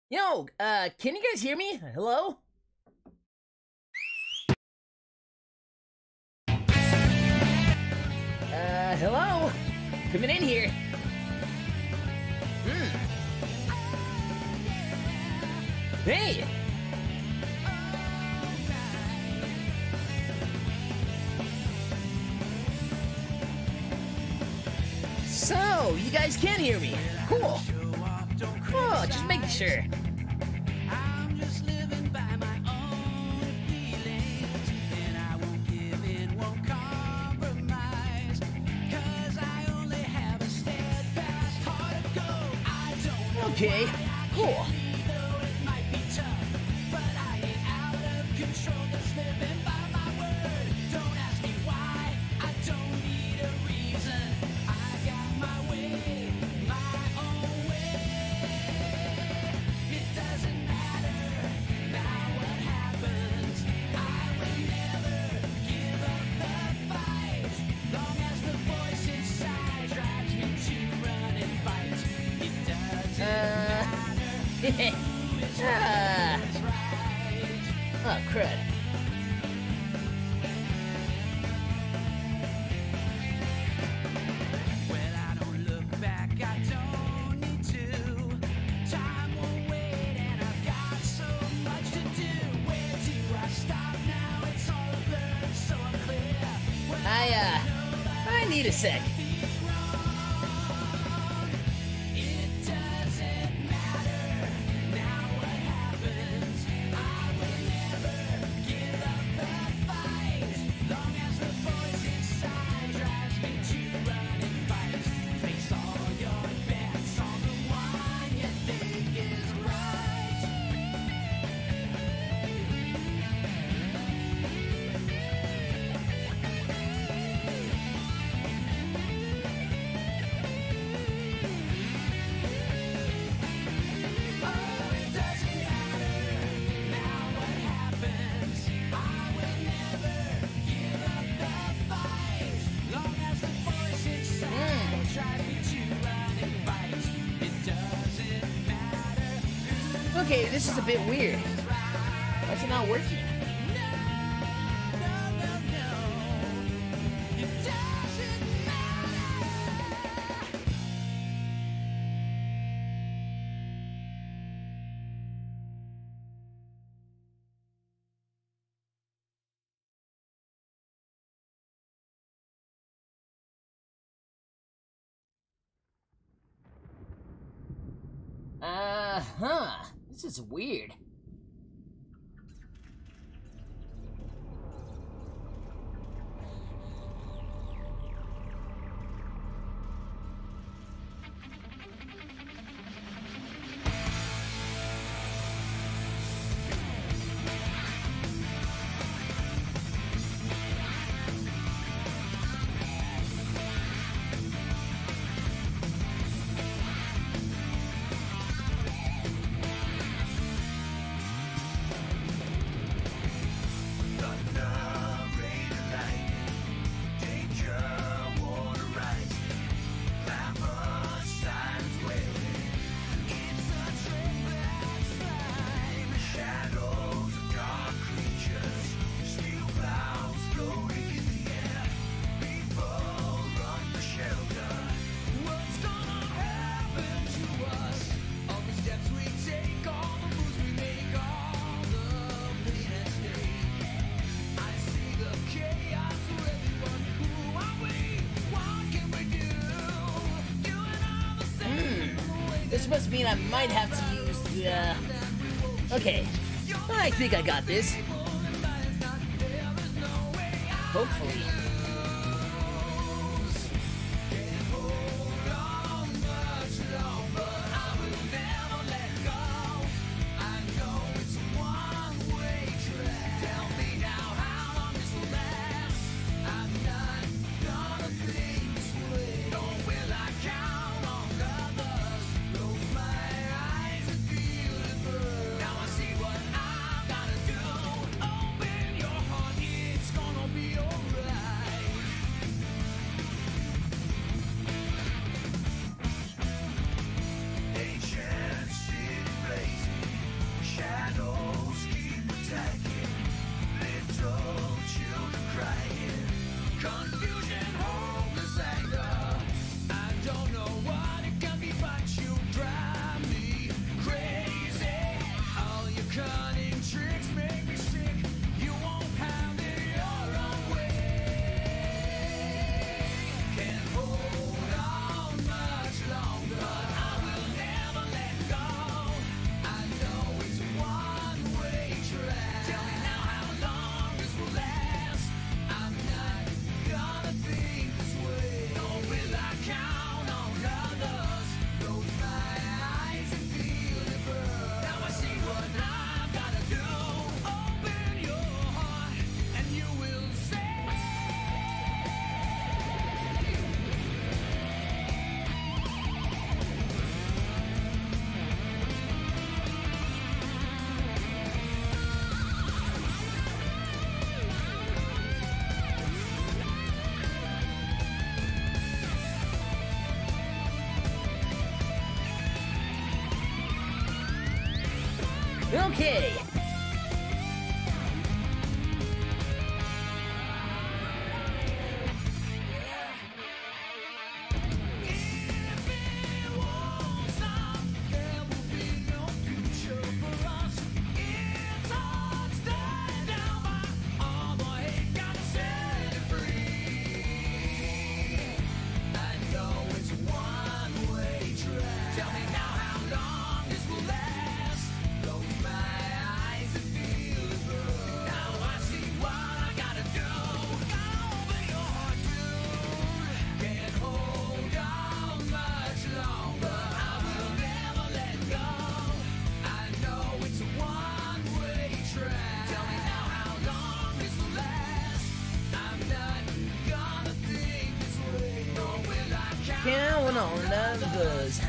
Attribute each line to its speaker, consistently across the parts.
Speaker 1: Yo, can you guys hear me? Hello? Hello? Coming in here. Hey! So, you guys can hear me. Cool. Oh, just making sure. Okay, cool. Oh, crud. I need a sec. Okay, this is a bit weird. Why is it not working? This is weird. This must mean I might have to use the, Okay, I think I got this. Hopefully. Okay. Counting on the buzz.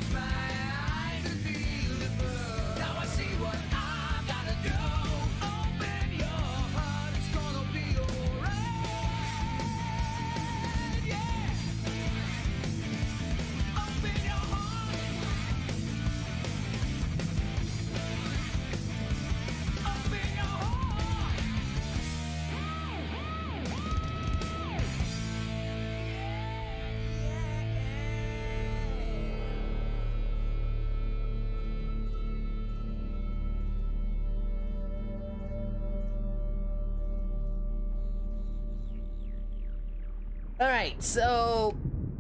Speaker 1: Alright, so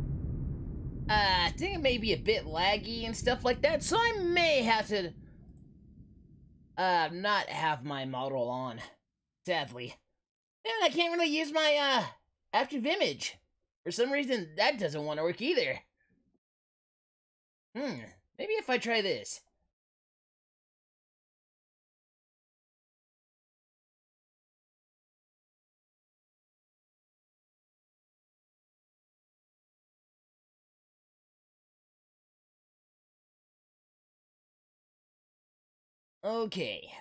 Speaker 1: I think it may be a bit laggy and stuff like that, so I may have to not have my model on, sadly. And I can't really use my active image. For some reason, that doesn't want to work either. Maybe if I try this. Okay,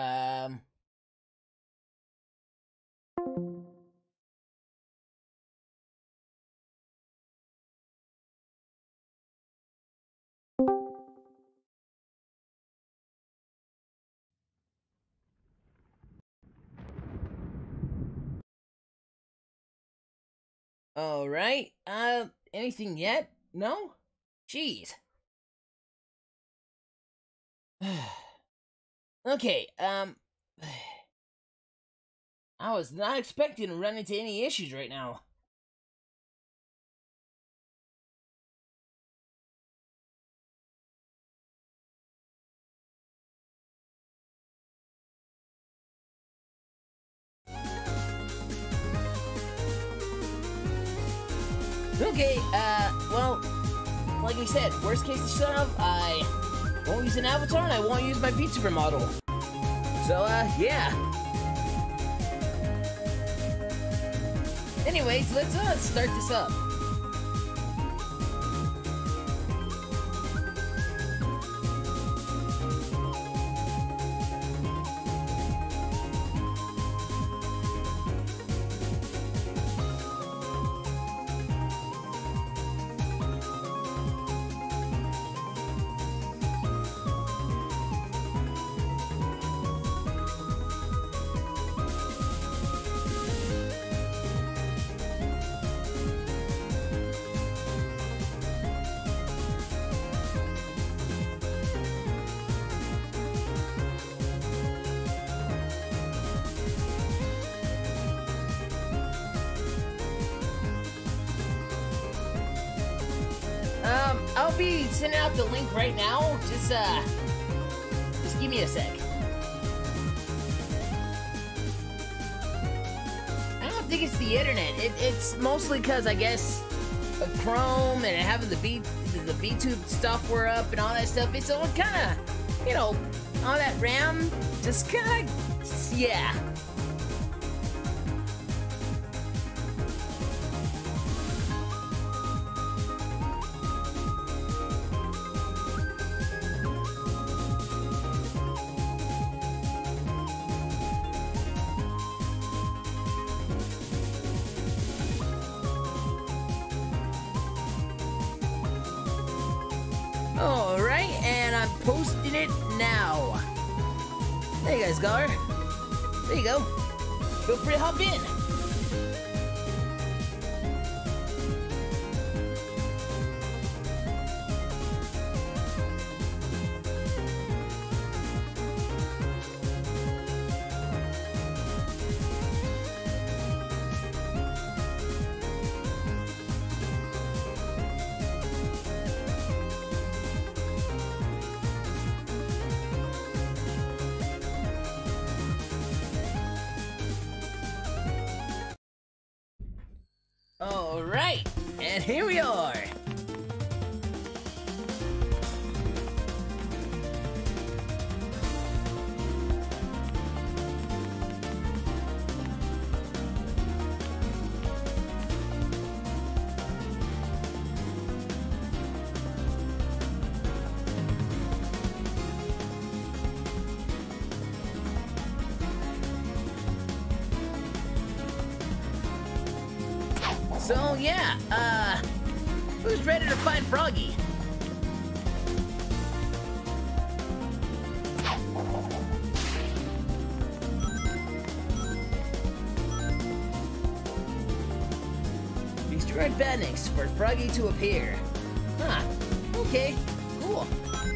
Speaker 1: alright, anything yet? No? Jeez. Okay, I was not expecting to run into any issues right now. Okay, well, like we said, worst case scenario, I won't use an avatar and I won't use my VTuber model. So, yeah. Anyways, let's start this up. I'll be sending out the link right now. Just give me a sec. I don't think it's the internet. It's mostly because I guess of Chrome and having the VTube software up and all that stuff. It's all kind of, you know, all that RAM. Just kind of, yeah. Alright, and I'm posting it now. Hey guys, Gar. There you go. Feel free to hop in. Alright, and here we are. So yeah, who's ready to fight Froggy? Destroyed Badniks for Froggy to appear. Huh, okay, cool.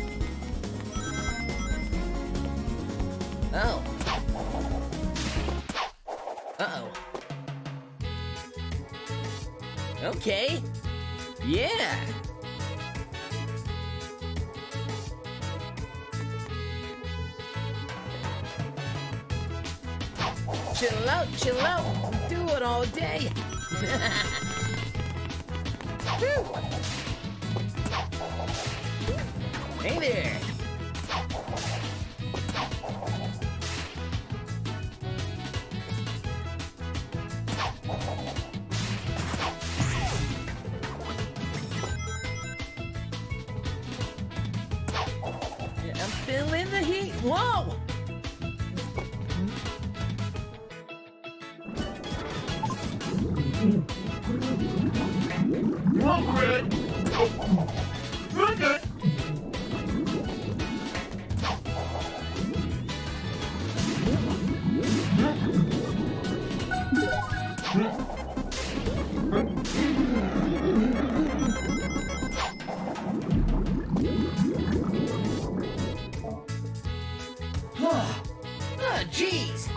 Speaker 1: Oh. Uh-oh. Okay. Yeah. Chill out. Do it all day. Hey there. I'm feeling the heat. Whoa! Oh, jeez.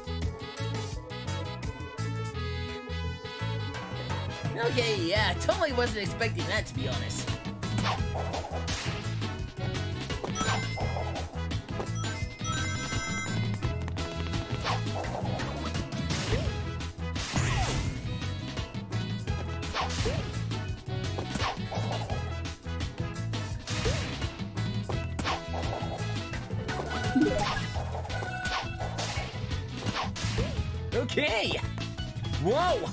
Speaker 1: Okay, yeah, totally wasn't expecting that, to be honest. Okay! Whoa!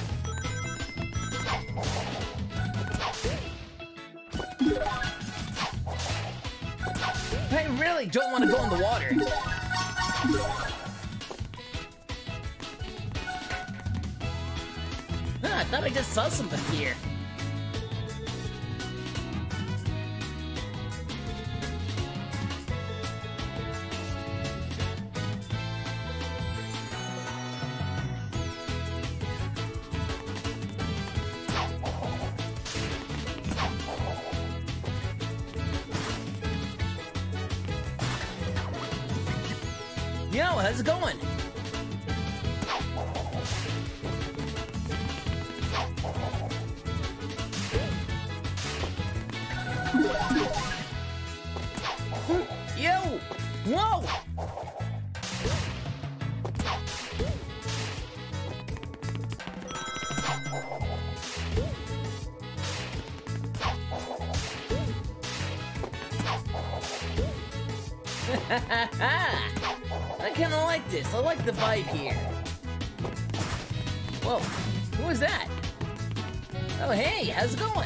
Speaker 1: I really don't want to go in the water. I thought I just saw something here. Yo, how's it going? Yo! Whoa! I kinda like this. I like the vibe here. Whoa, who is that? Oh, hey, how's it going?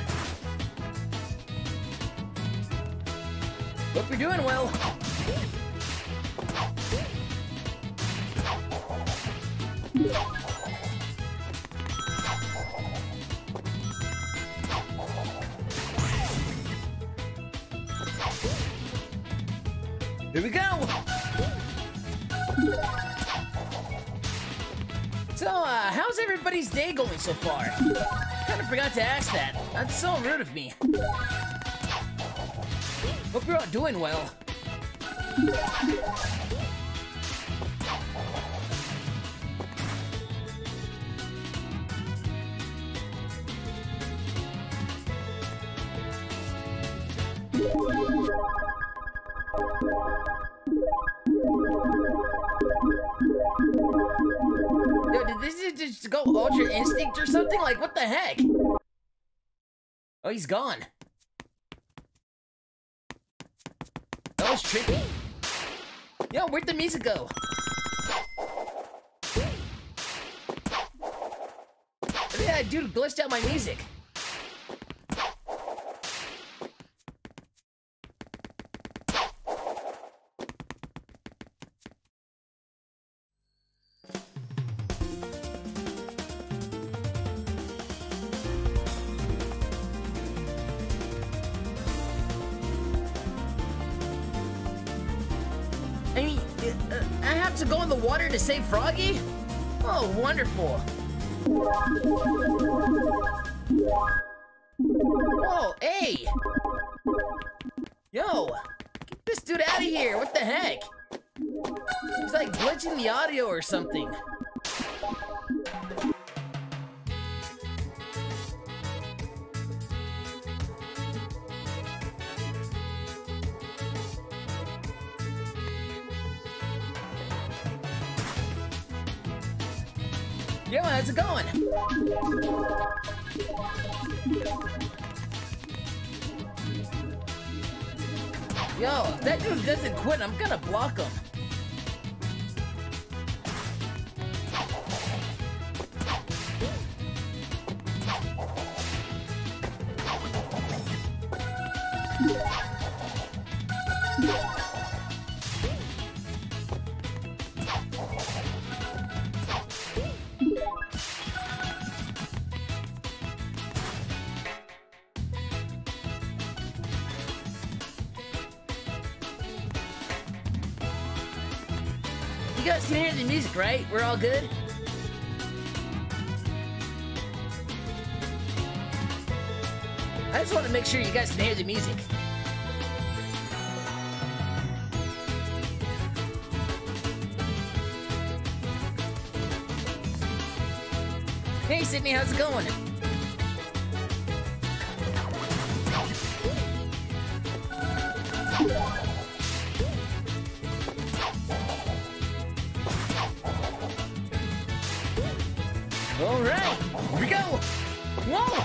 Speaker 1: Hope you're doing well. Here we go! So, how's everybody's day going so far? Kinda forgot to ask that. That's so rude of me. Hope you're all doing well. Yo, did this just go Ultra Instinct or something? Like, what the heck? Oh, he's gone. That was trippy. Yo, where'd the music go? Yeah, dude glitched out my music. I mean, I have to go in the water to save Froggy? Oh, wonderful. Oh, hey! Yo! Get this dude out of here! What the heck? He's like glitching the audio or something. Yo, how's it going? Yo, if that dude doesn't quit, I'm gonna block him. You guys can hear the music, right? We're all good? I just want to make sure you guys can hear the music. Hey, Sydney, how's it going? All right, here we go. Whoa!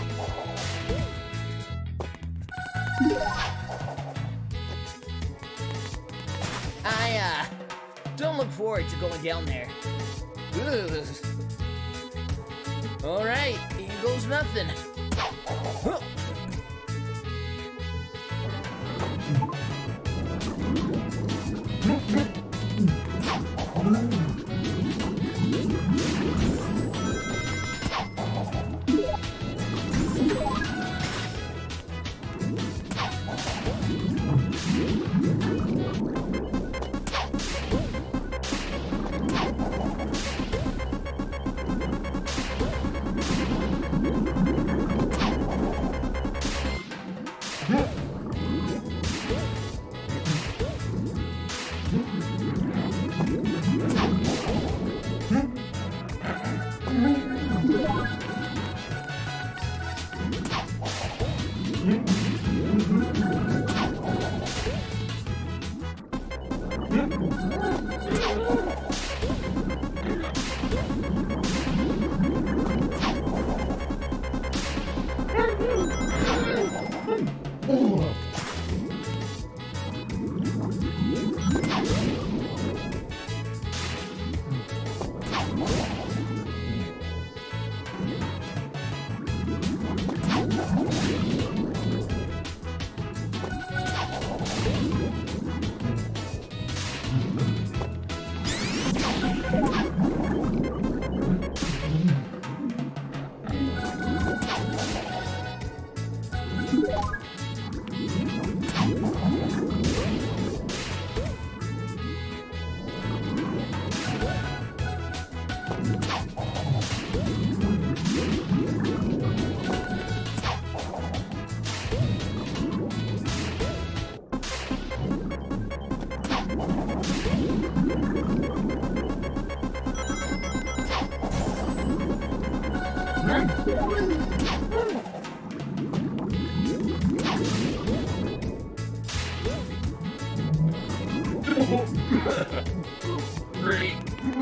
Speaker 1: I don't look forward to going down there. Ugh. All right, here goes nothing. Huh. Great.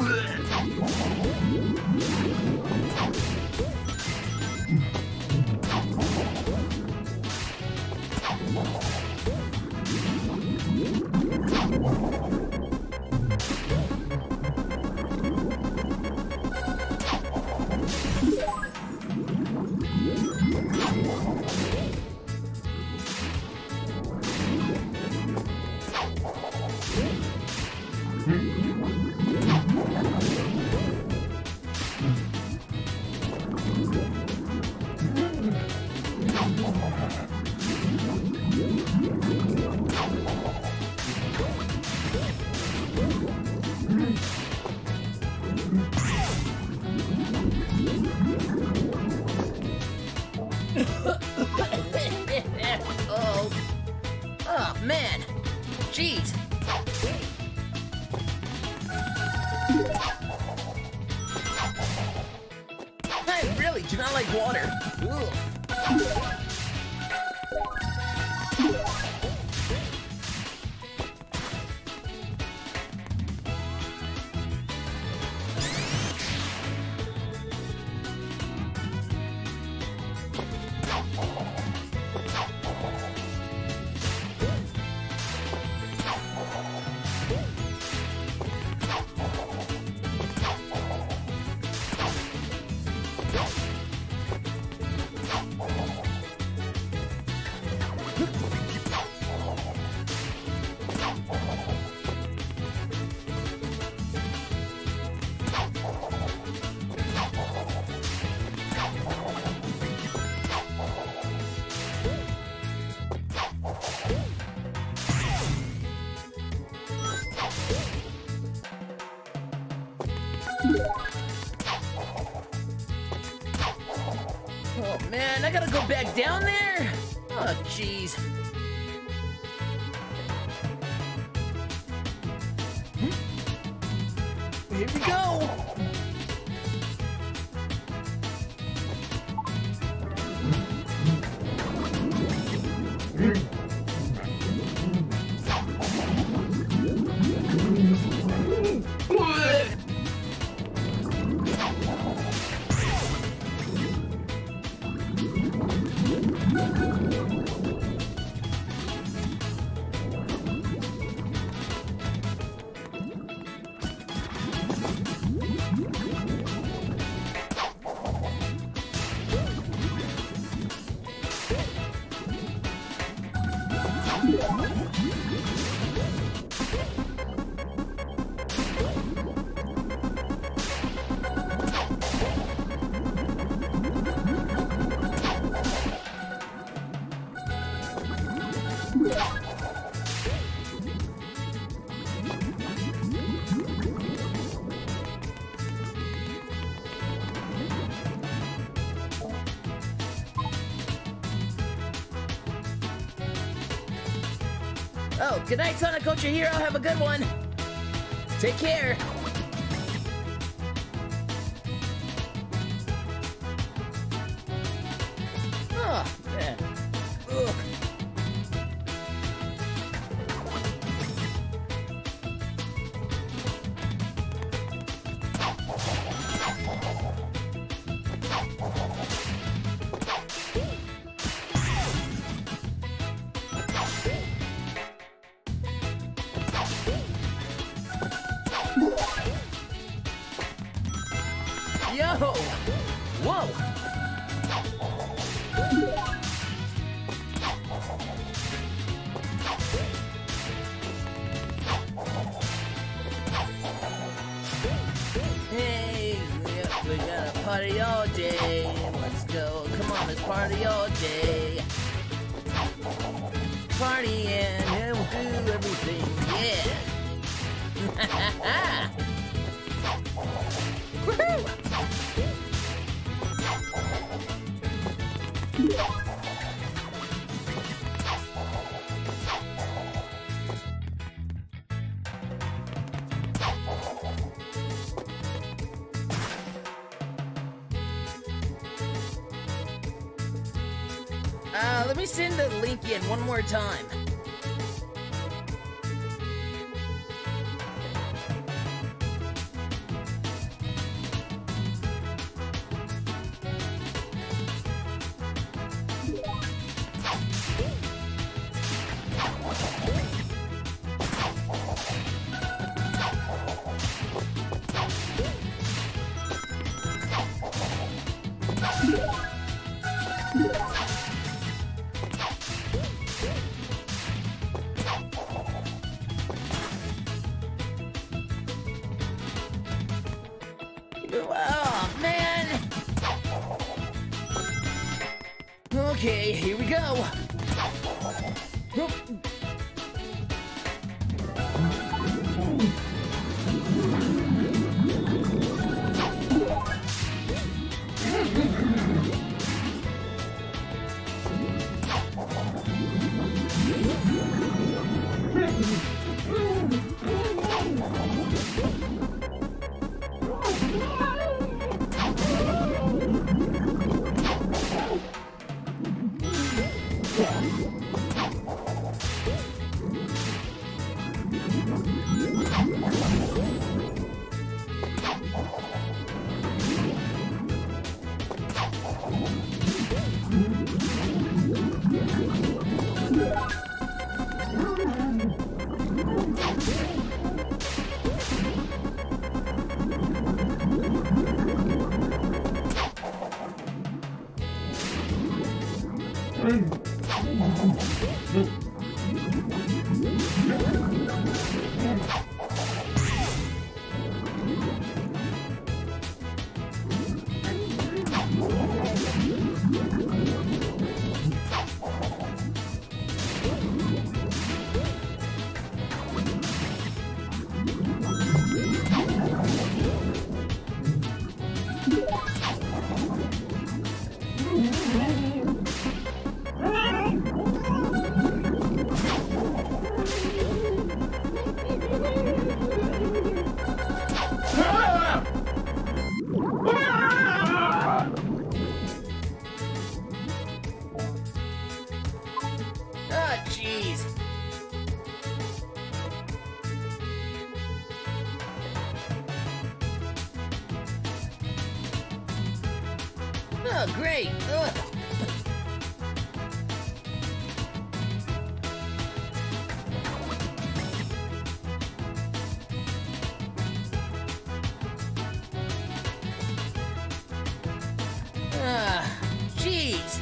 Speaker 1: Oh man, jeez. I really do not like water. Ugh. Oh man, I gotta go back down there? Oh jeez. Here we go. Oh, good night, Sonic Coach Hero. Have a good one. Take care. Oh, man. Ugh. Yo! Whoa! Hey, we got a party all day. Let's go. Come on, let's party all day. Party and we'll do everything. Yeah! Woohoo! Let me send the link in one more time. Oh, man! Okay, here we go. Oh, great! Ugh. Jeez!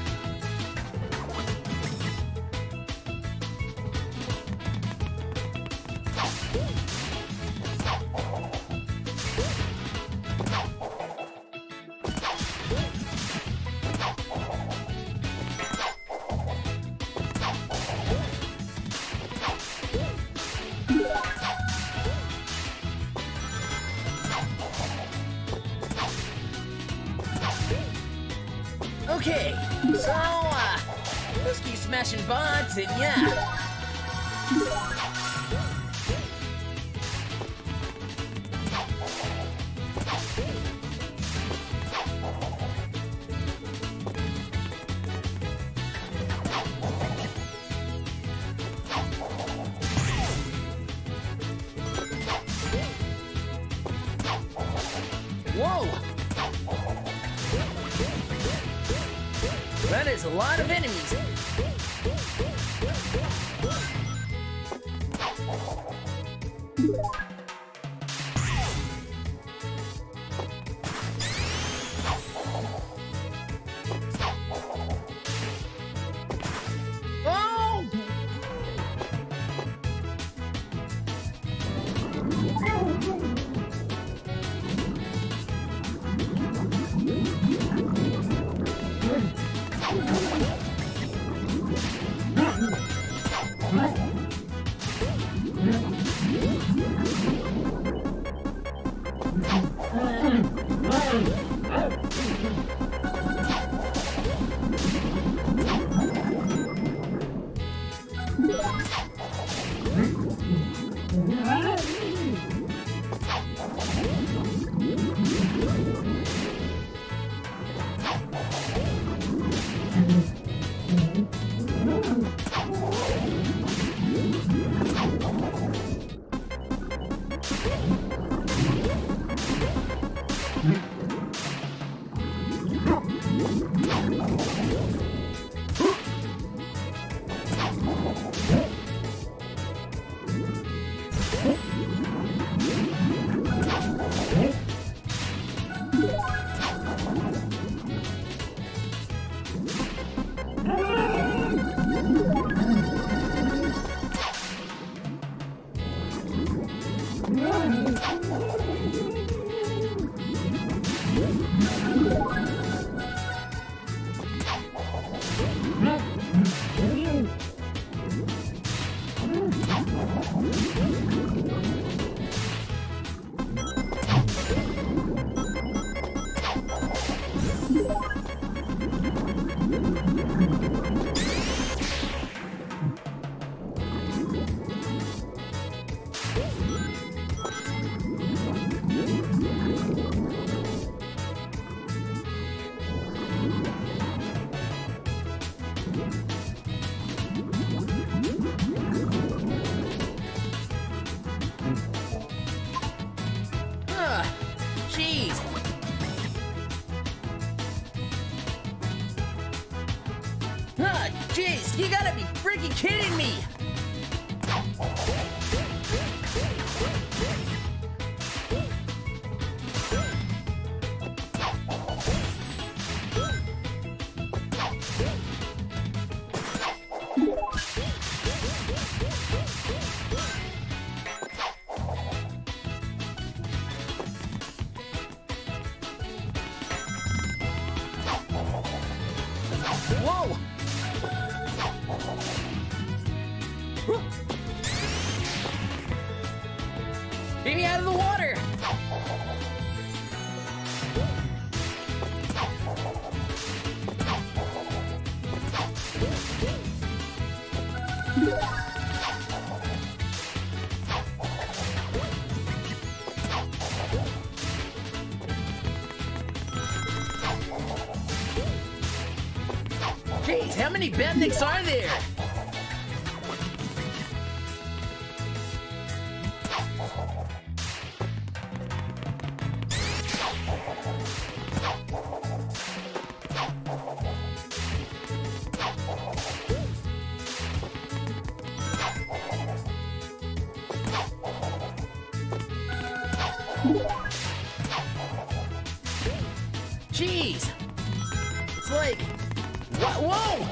Speaker 1: Okay, so, let's keep smashing bots and yeah. Whoa! That is a lot of enemies. Oh! You gotta be freaking kidding me! Whoa! Get me out of the water! Jeez, how many Bendix are there? Jeez! It's like... Whoa!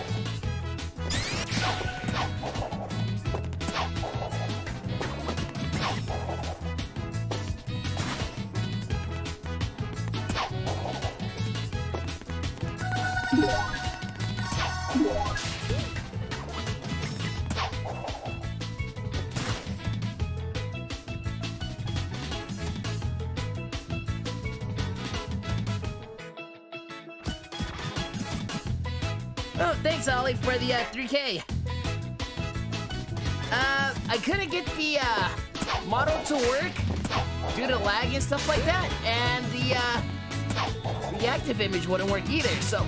Speaker 1: Oh, thanks, Ollie, for the 3K. I couldn't get the model to work due to lag and stuff like that, and the active image wouldn't work either, so...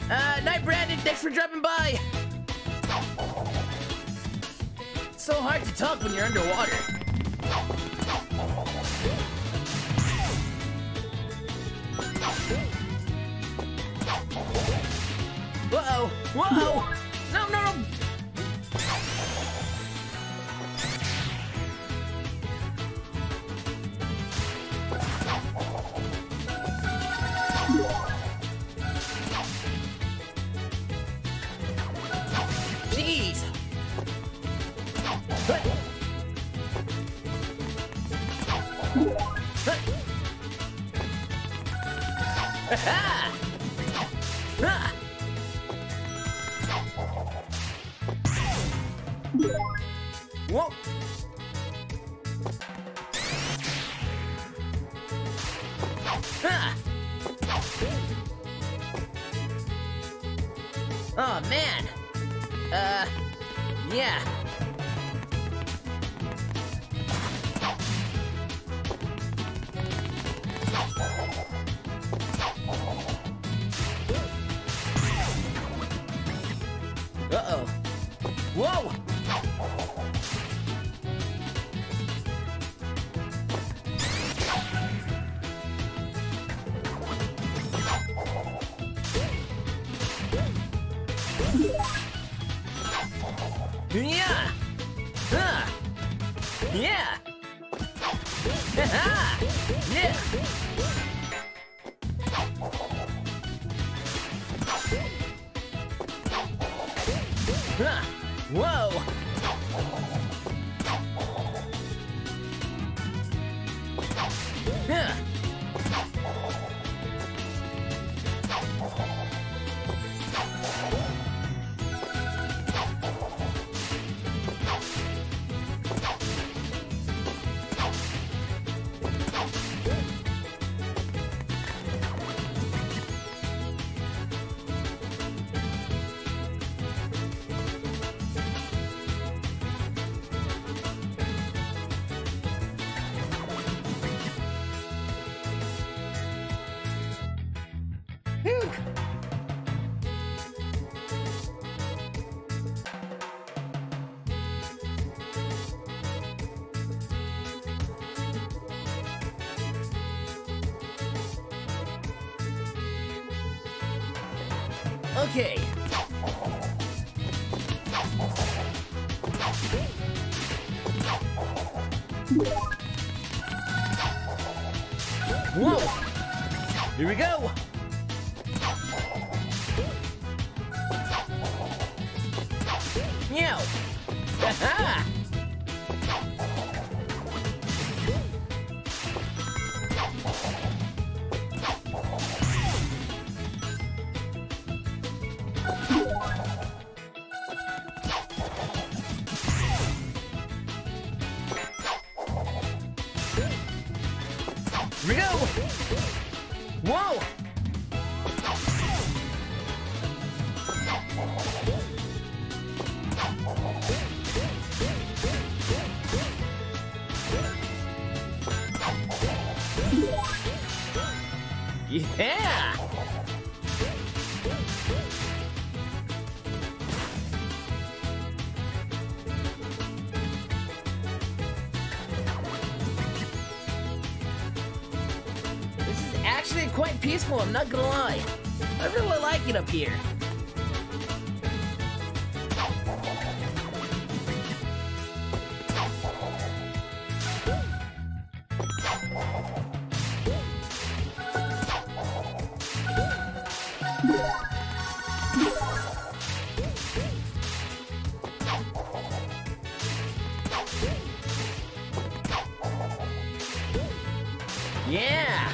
Speaker 1: Night Brandon, thanks for dropping by. It's so hard to talk when you're underwater. Whoa! Whoa! No, no, no! Jeez! Ha! Ha! Whoa! Ha! Oh man. Yeah. Uh-oh. Whoa! Yeah! Yeah! Yeah! Whoa! Yeah! Whew. Okay. Whoa! Here we go! Meow! Aha! Here we go! Whoa! Yeah! This is actually quite peaceful, I'm not gonna lie. I really like it up here. Yeah!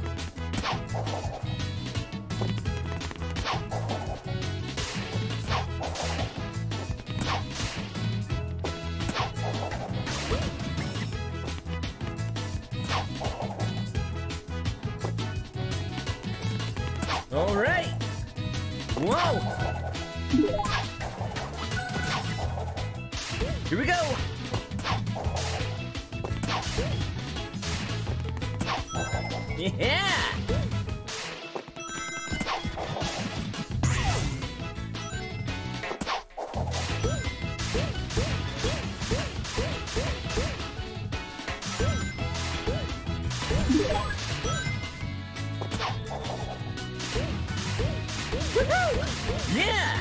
Speaker 1: All right. Whoa. Here we go. Yeah. Woohoo! Yeah!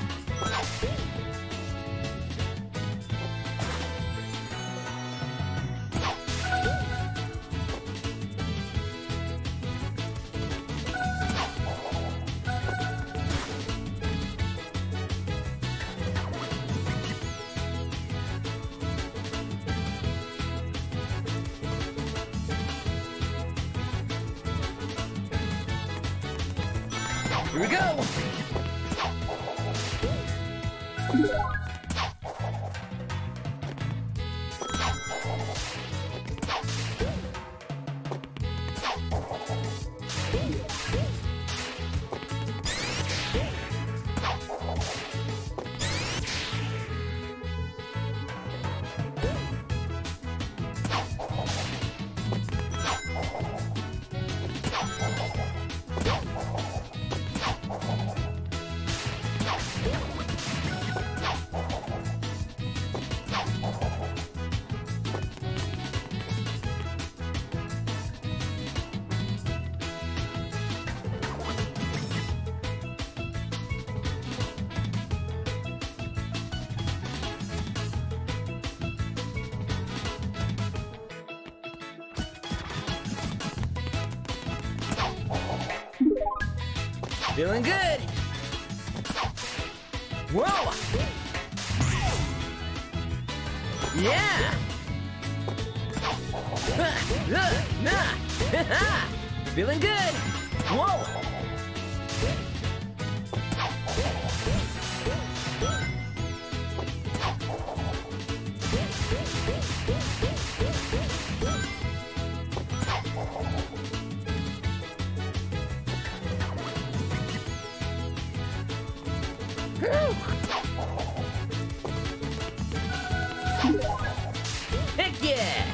Speaker 1: Here we go! Feeling good! Whoa! Yeah! Feeling good! Whoa! Heck yeah!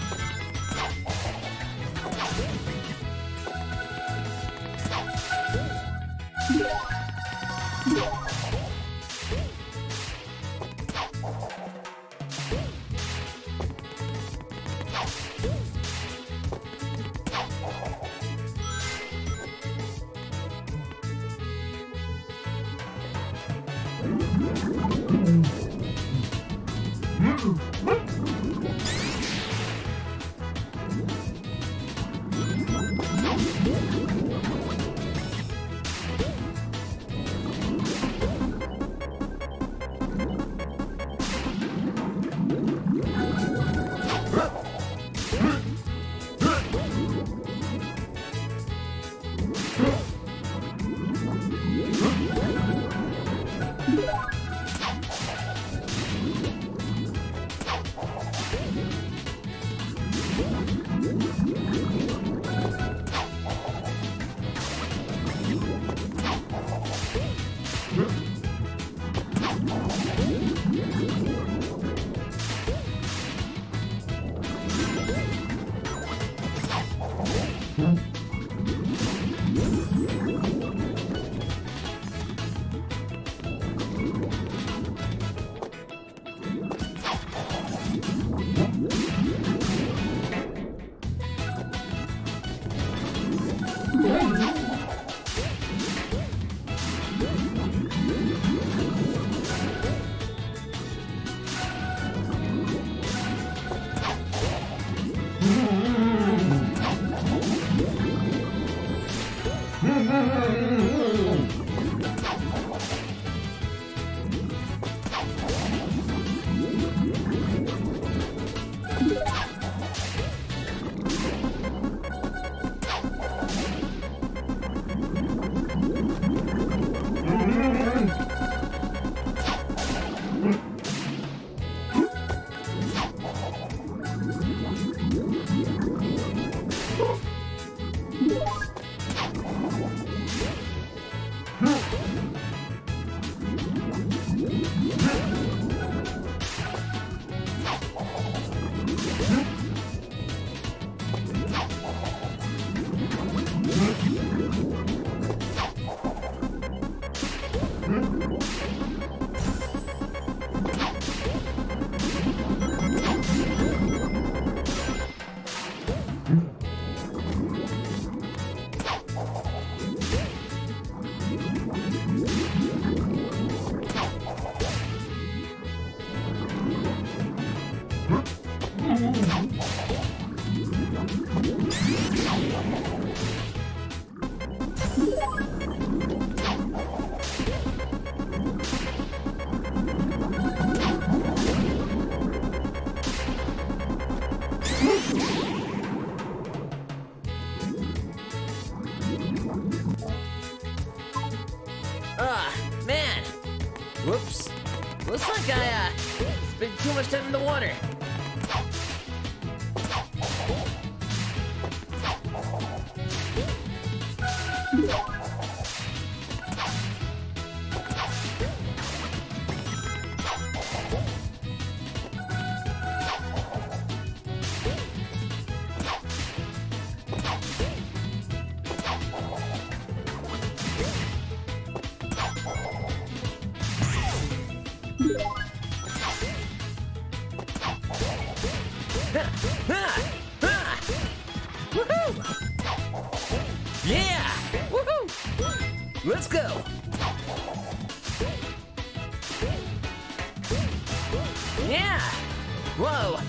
Speaker 1: Man. Whoops. Looks like I, spent too much time in the water. Woohoo! Yeah! Woohoo! Let's go! Yeah! Whoa!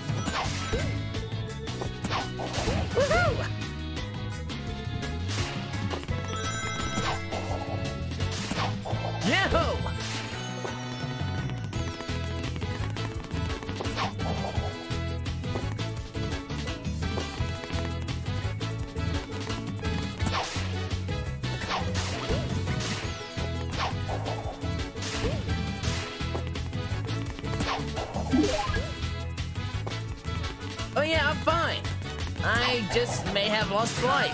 Speaker 1: Woohoo! Yahoo! Oh yeah, I'm fine. I just may have lost life.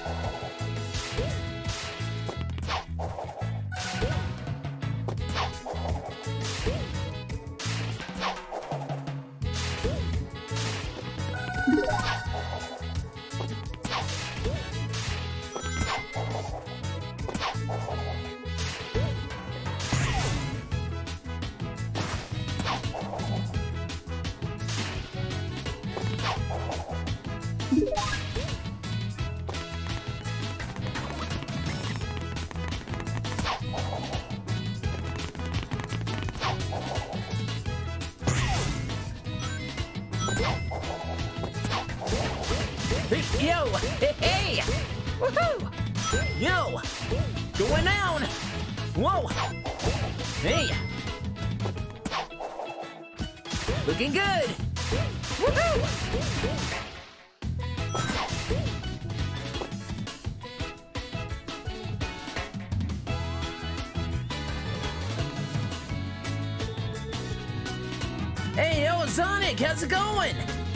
Speaker 1: Yo! Hey! Hey! Woohoo! Yo! Going down! Whoa! Hey! Looking good! Woohoo! Hey, yo, Sonic! How's it going?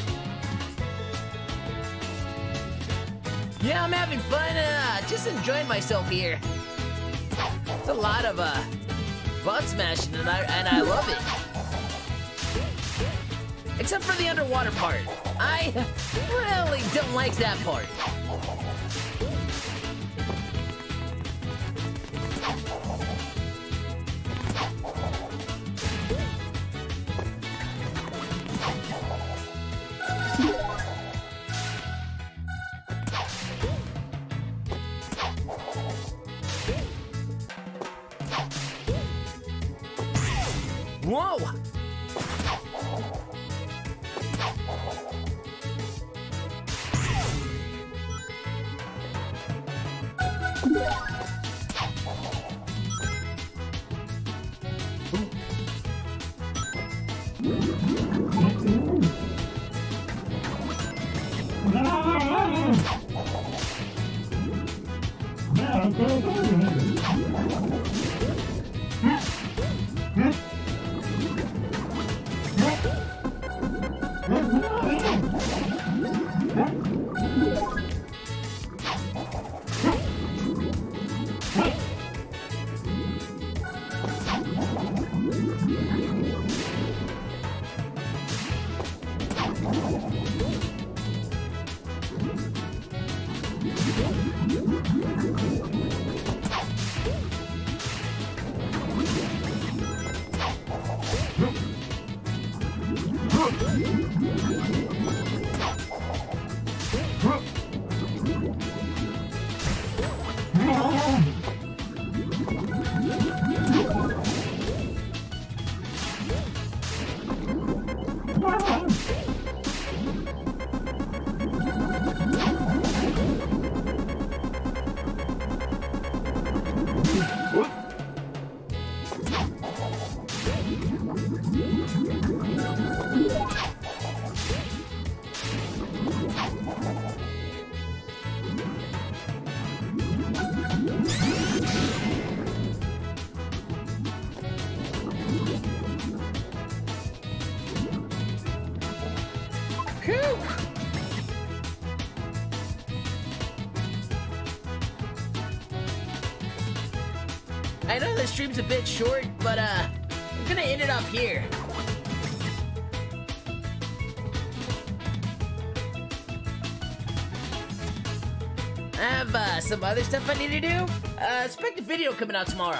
Speaker 1: Yeah, I'm having fun, just enjoying myself here. It's a lot of, butt smashing, and I love it. Except for the underwater part. I really don't like that part. Whoa! Whew. I know the stream's a bit short, but I'm gonna end it up here. I have some other stuff I need to do. Expect a video coming out tomorrow.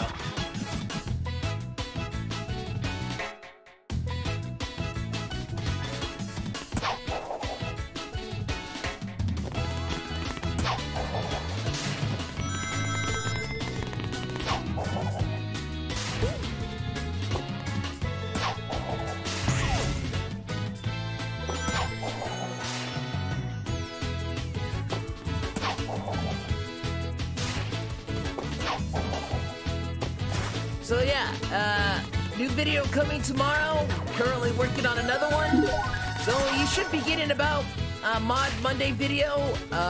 Speaker 1: So yeah, new video coming tomorrow. Currently working on another one. So you should be getting about a Mod Monday video.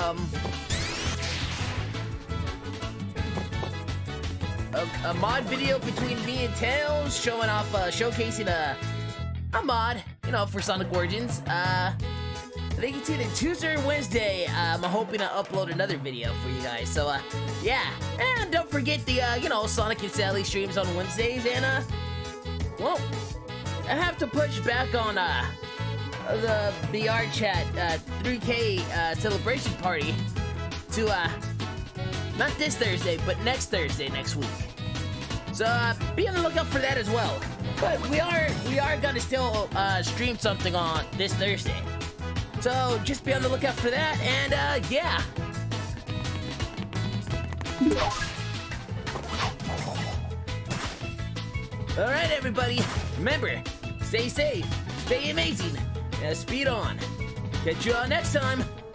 Speaker 1: A mod video between me and Tails, showing off, showcasing a mod, you know, for Sonic Origins. I think it's either Tuesday or Wednesday. I'm hoping to upload another video for you guys. So, yeah. And don't forget the, you know, Sonic and Sally streams on Wednesdays. And, well, I have to push back on, the VR chat, 3K, celebration party to, not this Thursday, but next Thursday, next week. So, be on the lookout for that as well. But we are gonna still, stream something on this Thursday. So, just be on the lookout for that, and, yeah. Alright, everybody. Remember, stay safe, stay amazing, and speed on. Catch you all next time.